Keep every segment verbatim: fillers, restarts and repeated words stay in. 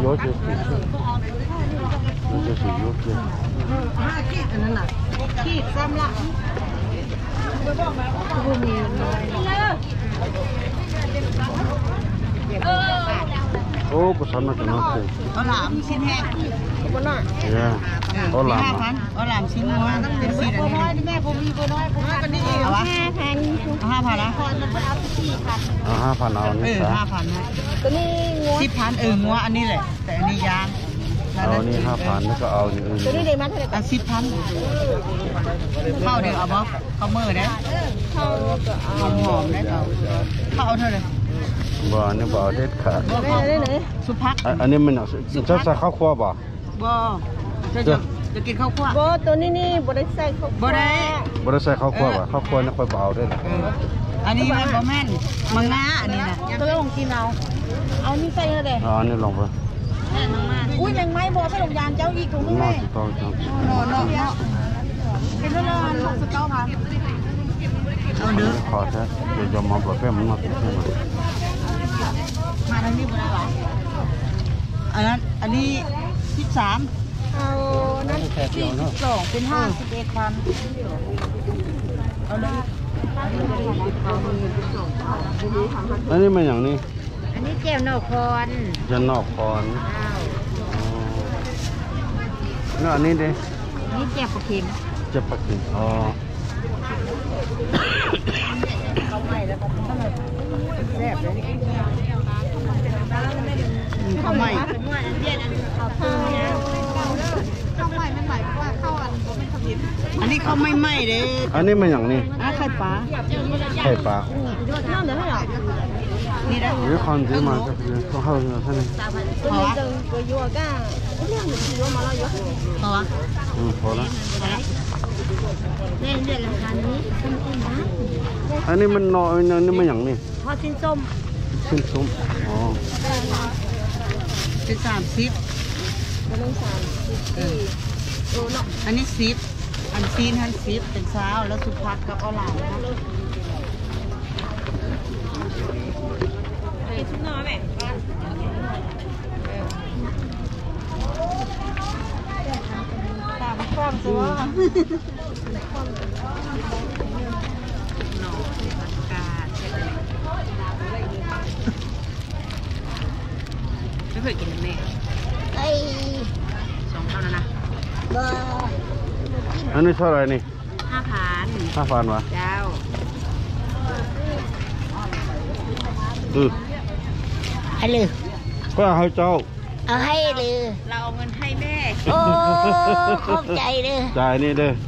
有就是那就是有些ห้าขีดอันนั้นน่ะขีดซ้ำละบุมีโอ้ก็สามารถจะนับเลยเอาหลามชิ้นแห้งก็น่ะเนี่ยเอาหลามห้าพันเอาหลามชิ้นนัวเป็นสี่อันนี้แม่ผมมีตัวน้อยผมก็นี่เอาวะห้าพันห้าพันละเอาห้าพันเอาเอนี่อซะห้าพันนะตัวนี้งัวสิบพันเอองัวอันนี้แหละแต่อันนี้ยางเอานี่ห้าพันแล้วก็เอานี่อื่นตัวนี้เดี๋ยวมาเท่าไหร่กันสิบพันข้าวเดี๋ยวเอาบ่ข้าวมือได้ข้าวหอมหอมได้ข้าวข้าวเท่าไหร่บ่อันนี้บ่เด็ดขาดบ่ข้าวได้ไหนสุภักอันนี้มันจะใส่ข้าวคั่วบ่บ่จะจะจะกินข้าวคั่วบ่ตัวนี้นี่บ่ได้ใส่ข้าวบ่ได้บ่ได้ใส่ข้าวคั่วบ่ข้าวคั่วนี่ค่อยบ่เอาได้ล่ะอันนี้มันบ่แม่นมังงะอันนี้น่ะก็ลองกินเอาเอานี่ใส่เท่าใดอ๋ออันนี้ลองไปแม่มังมาอุ้ยแมงไม้บ่ใส่ลงยางเจ้าอีกถุงนึงแม่ต้องต้องเนาะเนาะเนาะเป็นเท่านั้นหกสิบเก้าพันเอาเด้อขอแท้เดี๋ยวจะมาบ่แป้มันมาติดใช่มั้ยมาทางนี้บ่ได้หรออันนั้นอันนี้สิบสามเอานั้นสี่สิบสองเป็นห้าสิบเอ็ดพันเอาเลยอันนี้มันอย่างนี้อันนี้แจ่วนอกคอนจะนอกคอนแล้วอันนี้ดินี่แจ่วปลาเค็มแจ่วปลาเค็มอ๋อแซ่บเลยข้าวใหม่ข้าวใหม่ไม่ใหม่เพราะว่าข้าวอันไม่ทำยินอันนี้ข้าวไม่ไหม้เลยอันนี้มันอย่างนี้อ่ะไข่ปลาไข่ปลาน้ำเหลือเท่าไหร่นี่นะ有看这嘛，这是多好呢，看呢。 好啊。好啊。 嗯，好了。 เล่นเล่นราคานี้ขึ้นขึ้นนะอันนี้มันน้อยอันนี้มันอย่างนี้ทอดชิ้นส้มชิ้นส้มอ๋อเป็นสามสิบเป็นสามสิบเออโอ้เนาะอันนี้สิบอันซีนอันสิบเป็นเช้าแล้วสุภักกับเอาหลานนะชุดนอนแม่ตามความตัวหนอผักกาดไม่เคยกินแม่ไอ้สองเท่านั้นนะอันนี้เท่าไหร่นี่ห้าพันห้าพันวะเจ้าอือให้เลยก็ให้เจ้าเอาให้เลยเราเอาเงินให้แม่โอ้ขอบใจเลยจ่ายนี่เด้อ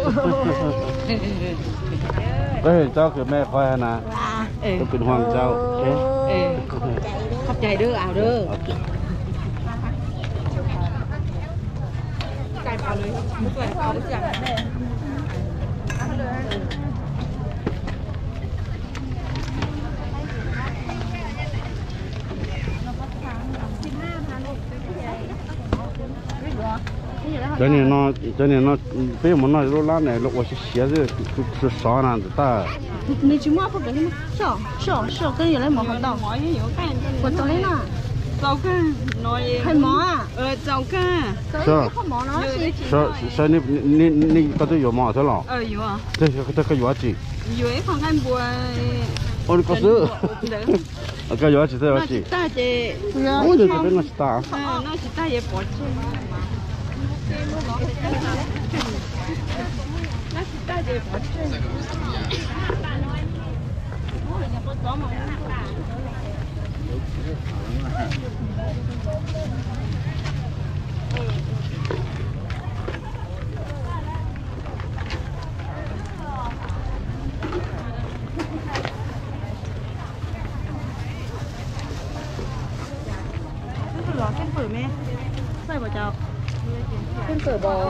ก็เห็นเจ้าคือแม่คอยนะก็เป็นห่วงเจ้าเอ๊ะขอบใจเด้อเอาเด้อไก่เผาเลยสวยเผาได้จัง这年呢，这年呢，北门那路拉呢，我是鞋子是啥样子大？ 你去买不给你们少少少跟原来没很大。我找你呢。找干，nói。很忙啊。呃，找干。是。好忙了。 是是，你你你这都有吗？这了。 呃，有啊。 这这个有几？ 有一方干不？ 哦，你告诉。啊，个有几这有几？ 大姐。 我这边那是大。 嗯，那是大爷包子。那是大姐包子。รอเส้นเปิดไหมใส่บ่เจ้าเส้นเปิดบ่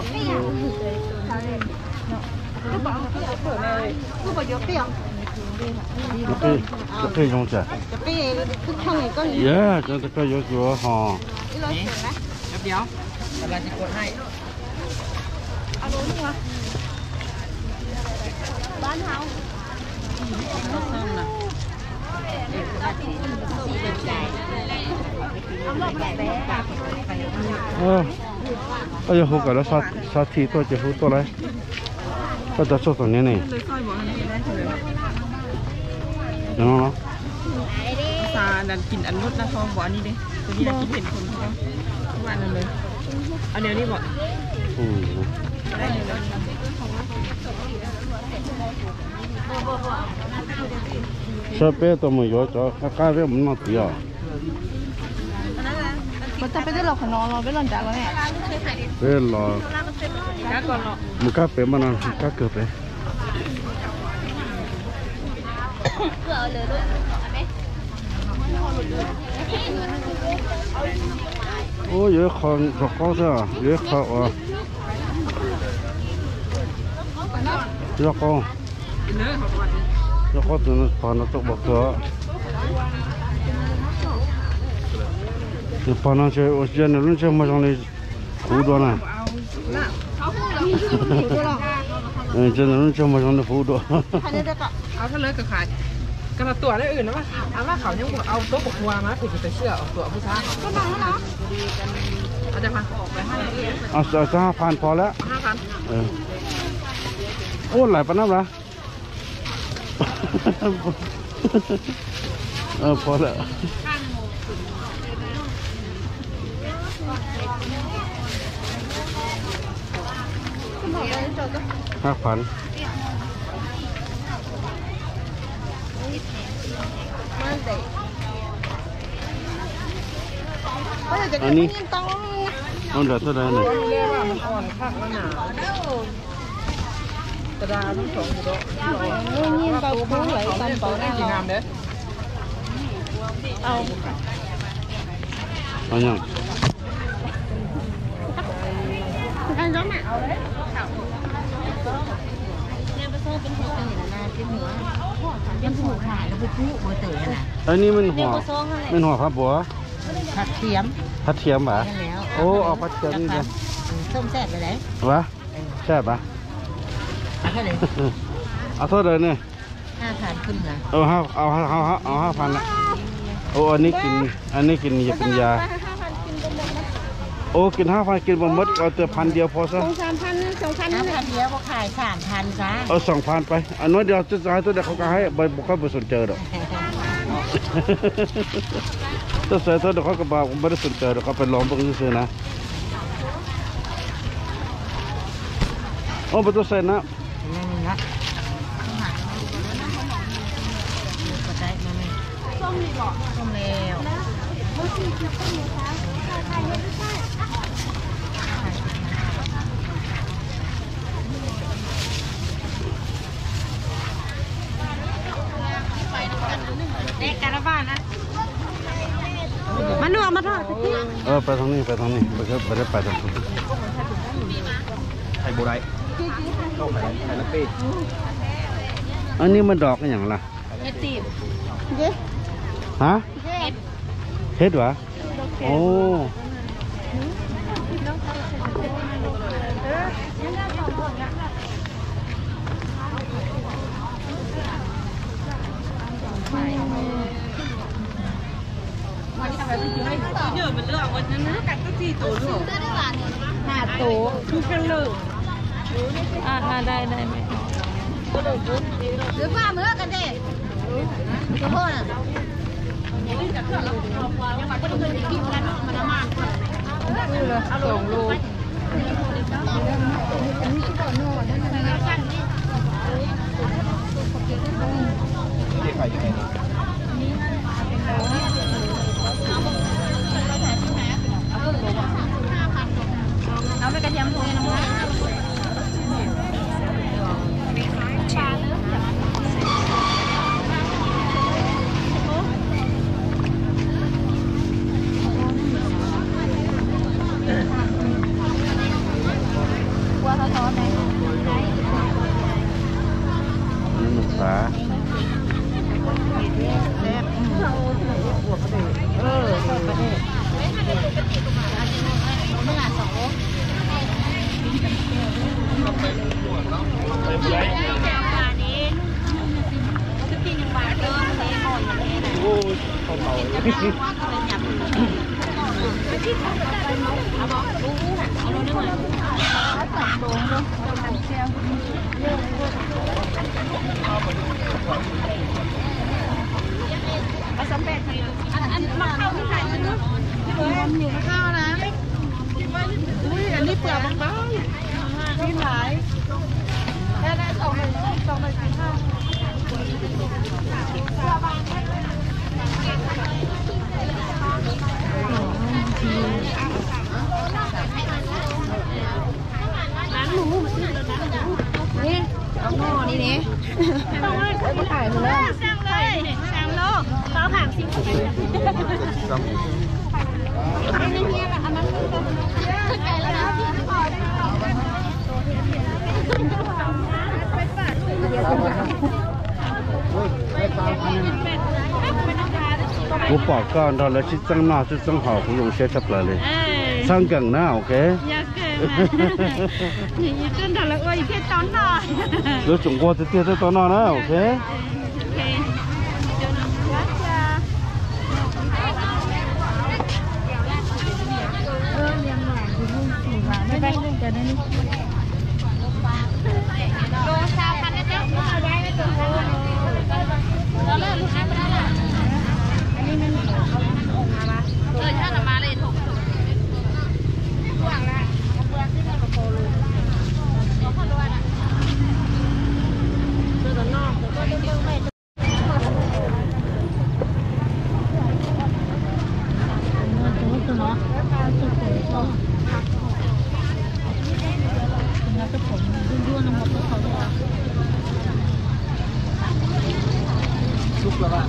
ก็บอกเปิดเลยก็บอกเยอะเปรี้ยวจะไปจะไป用着จะไปคือข้างไหนก็เยอะจะจะไป有有哈นี่เราเสร็จไหมเดี๋ยวกำลังจะกดให้เอาลงนี่วะบ้านเฮาส้มนะเด็กใจเออก็จะหูกันแล้วซาซาทีตัวจะหูตัวอะไรก็จะชอบตรงนี้นี่เนาะซาดันกินอันนุดนะทองบ่อนี่ดิตัวนี้กินเห็นคนเขาว่านั่นเลยเอาเดี๋ยวนี้บ่อืมชอบเป้ตัวมือเยอะจ้ะข้าวเรื่องมันมาตีอ่ะมันจะไปได้หลอกขนมเราไปหล่นจากแล้วเนี่ยเป็นหลอกมันก็เป็นมันนั่นก็เกิดไปโอ้ยเยอะของดอกก้อนใช่ไหมเยอะข้าวอ่ะเยอะก้อนเยอะก้อนตัวนั้นพอนักตกบอกตัว这巴拿车，我现在轮车马上来糊多呢。嗯，现在轮车马上来糊多。 เอาถ้าเลิกกับขาดกระตัวได้อื่นนะว่าเอาว่าเขายังเอาตัวปกหัวมาถือจะเชื่อตัวผู้ชายก็มาแล้วเนาะเอาจะพันออกไปให้เอาจะห้าพันพอแล้วห้าพันเออโอ้หลายปนับละเออพอแล้วห้าพันอันนี้อันเดียวเท่าไหร่เนี่ยเรียกว่ามันอ่อนคักแล้วหนาวกระดาษทั้งสองอยู่ด้วยนี่เบาคุ้งไหลตามเบาได้กี่งามเด้อเอาเอาอย่างอันร้อนอ่ะเอาเลยเนี่ยไปซื้อเป็นหัวเป็นอย่างนั้นเป็นหัวยังผูกขายแล้วไปกู้มาเตะนะอันนี้มันหัวมันหัวครับบัวผัดเทียมผัดเทียมป่ะโอ้เอาผัดเทียมนี่เลยส้มแซ่บไปเลยวะแซ่บป่ะเอาเท่าไหร่เอาเท่าไหร่เนี่ยห้าพันขึ้นนะเอาห้าเอาห้าเอาห้าเอาห้าพันละโอ้อันนี้กินอันนี้กินยาเป็นยาโอ้กินห้าพันกินบะมดเอาแต่พันเดียวพอซะสองสามพันสองพันห้าพันเดียวพอขายสามพันซะเอาสองพันไปอันนู้นเดี๋ยวจะจ่ายตัวเดียวเขาก็ให้ใบบุกเข้าไปสนใจหรอกตัวใส่ตัวเดี๋ยวเขาก็บอกไม่ได้สนใจเดี๋ยวเขาไปลองเบิ่งซื้อนะโอ้ประตูใส่นะนั่นนะส้มนี่บอกส้มแล้วเด็กการบ้านนะมันนัวมาทอดเออไปทางนี้ไปทางนี้ไปก็ไปได้ไปทางนี้ไทยโบราณเข้าไปไทยนักเตะอันนี้มันดอกอย่างไรเฮ็ดตีบฮะเฮ็ดวะโอ้เยอะเป็นเรื่องวันนั้นนะกัดก็สี่ตัวลูกห้าตัวทุกกันเลยอ่าได้ได้ไหมหรือว่าเมื่อกันเด็กทุกคนอ่ะสองโลที่ขายยังไงเอาไปกระเทียมโทยน้ำมันกลัวเขาท้อไหมมันสาเออประเทศเมื่อสองโลโอ้เขาเบาเลยอันมาเข้าที่ไหนมันนู้นอยู่ข้าวนะอุ้ยอันนี้เปลือกบางๆนี่หลายแค่ได้สองหนึ่งสองหนึ่งห้าร้านหมูนี่เอาหม้อนี่เนี่ยต้องให้เขาถ่ายมาเลยสั่งเลยสั่งโลเขาผ่านสิบคนอันนี้เนี่ยอันนั้นไก่แล้วนะ我报告到了，去正闹是正好，不用写出来了。上梗呢，OK？ อย่าเกินอย่าเกินแต่ละวันแค่ตอนนอน有中国的店在到哪呢？OK？ ไม่ไปจะได้นี่โลซาพันได้เจ้าเอาได้ไม่ถึงแล้วเลิกลูกค้าไม่ได้ละอันนี้มันเออถ้าเรามาเลยถูกหวังละเปลือกที่มันกับโคลูเราพอรู้นะเจอกันนอกแล้วก็เรื่องไม่ซุปแล้วป่ะ